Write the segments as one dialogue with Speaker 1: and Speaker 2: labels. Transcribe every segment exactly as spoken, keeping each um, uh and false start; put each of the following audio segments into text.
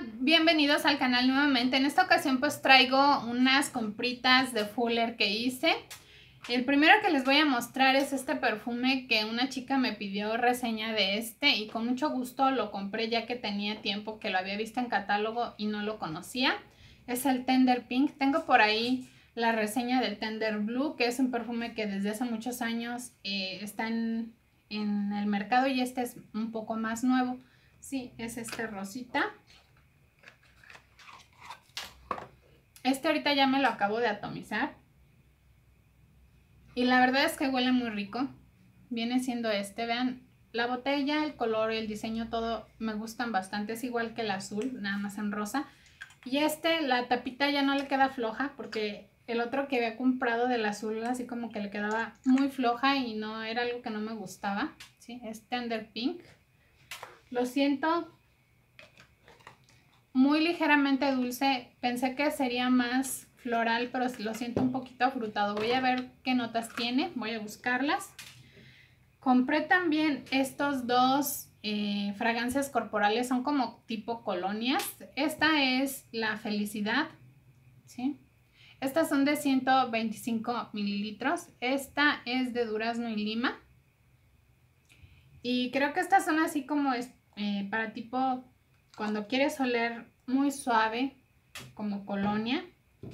Speaker 1: bienvenidos al canal nuevamente. En esta ocasión pues traigo unas compritas de Fuller que hice. El primero que les voy a mostrar es este perfume que una chica me pidió reseña de este y con mucho gusto lo compré ya que tenía tiempo que lo había visto en catálogo y no lo conocía. Es el Tender Pink. Tengo por ahí la reseña del Tender Blue, que es un perfume que desde hace muchos años eh, está en, en el mercado y este es un poco más nuevo. Sí, es este rosita. Este ahorita ya me lo acabo de atomizar. Y la verdad es que huele muy rico. Viene siendo este, vean, la botella, el color, el diseño, todo me gustan bastante. Es igual que el azul, nada más en rosa. Y este, la tapita ya no le queda floja porque el otro que había comprado del azul así como que le quedaba muy floja y no era algo que no me gustaba. ¿Sí? Es Tender Pink. Lo siento muy ligeramente dulce. Pensé que sería más floral, pero lo siento un poquito afrutado. Voy a ver qué notas tiene, voy a buscarlas. Compré también estos dos eh, fragancias corporales, son como tipo colonias. Esta es la Felicidad, ¿sí? Estas son de ciento veinticinco mililitros. Esta es de durazno y lima. Y creo que estas son así como es, eh, para tipo cuando quieres oler muy suave, como colonia.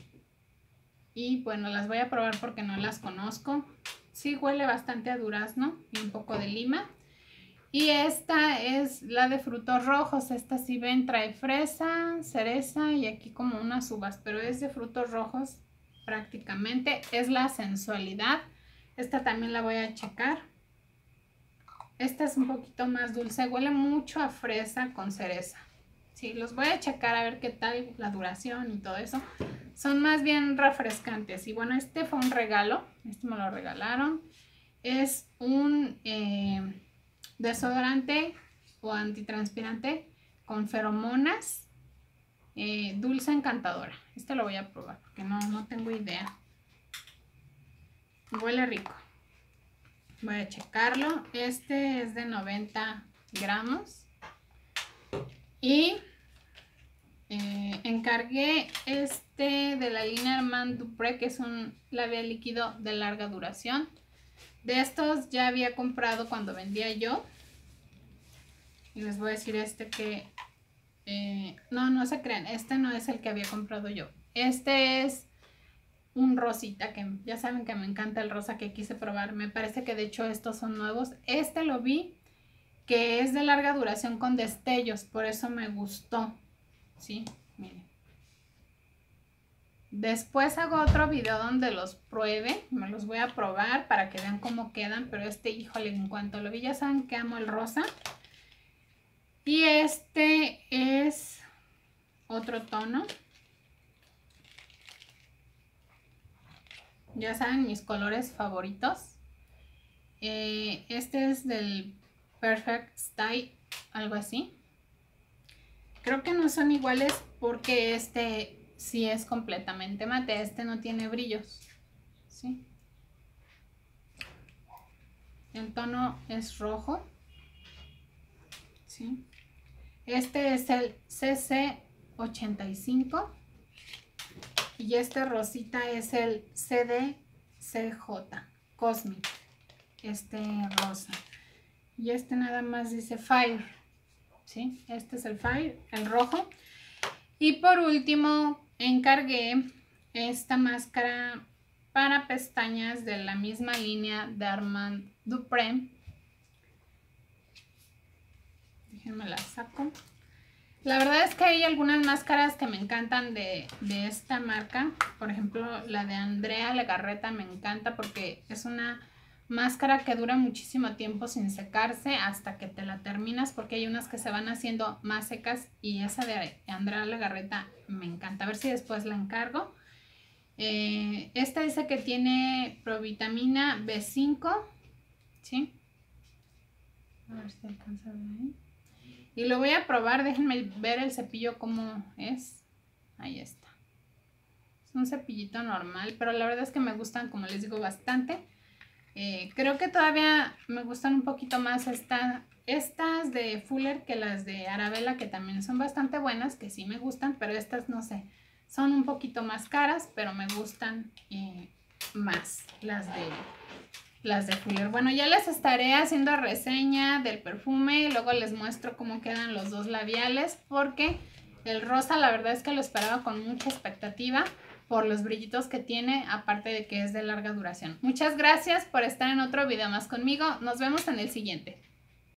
Speaker 1: Y bueno, las voy a probar porque no las conozco. Sí huele bastante a durazno y un poco de lima. Y esta es la de frutos rojos. Esta sí ven, trae fresa, cereza y aquí como unas uvas, pero es de frutos rojos prácticamente. Es la Sensualidad. Esta también la voy a checar. Esta es un poquito más dulce, huele mucho a fresa con cereza. Sí, los voy a checar a ver qué tal la duración y todo eso. Son más bien refrescantes. Y bueno, este fue un regalo. Este me lo regalaron. Es un eh, desodorante o antitranspirante con feromonas. Eh, dulce encantadora. Este lo voy a probar porque no, no tengo idea. Huele rico. Voy a checarlo. Este es de noventa gramos. Y eh, encargué este de la línea Armand Dupré, que es un labial líquido de larga duración. De estos ya había comprado cuando vendía yo. Y les voy a decir este que... Eh, no, no se crean. Este no es el que había comprado yo. Este es un rosita, que ya saben que me encanta el rosa que quise probar. Me parece que de hecho estos son nuevos. Este lo vi que es de larga duración con destellos, por eso me gustó. Sí, miren. Después hago otro video donde los pruebe, me los voy a probar para que vean cómo quedan, pero este, híjole, en cuanto lo vi ya saben que amo el rosa. Y este es otro tono. Ya saben mis colores favoritos. Eh, este es del Perfect Style, algo así. Creo que no son iguales porque este sí es completamente mate. Este no tiene brillos, ¿sí? El tono es rojo, ¿sí? Este es el C C ochenta y cinco y este rosita es el C D C J Cosmic, este rosa. Y este nada más dice Fire, ¿sí? Este es el Fire, el rojo. Y por último encargué esta máscara para pestañas de la misma línea de Armand Dupré. Déjenme la saco. La verdad es que hay algunas máscaras que me encantan de, de esta marca. Por ejemplo, la de Andrea Legarreta me encanta porque es una máscara que dura muchísimo tiempo sin secarse hasta que te la terminas, porque hay unas que se van haciendo más secas y esa de Andrea Legarreta me encanta. A ver si después la encargo. Eh, esta dice que tiene provitamina B cinco, ¿sí? A ver si alcanza a ver ahí. Y lo voy a probar, déjenme ver el cepillo cómo es. Ahí está. Es un cepillito normal, pero la verdad es que me gustan, como les digo, bastante. Eh, creo que todavía me gustan un poquito más esta, estas de Fuller que las de Arabella, que también son bastante buenas, que sí me gustan, pero estas no sé, son un poquito más caras, pero me gustan eh, más las de, las de Fuller. Bueno, ya les estaré haciendo reseña del perfume, y luego les muestro cómo quedan los dos labiales, porque el rosa la verdad es que lo esperaba con mucha expectativa por los brillitos que tiene, aparte de que es de larga duración. Muchas gracias por estar en otro video más conmigo. Nos vemos en el siguiente.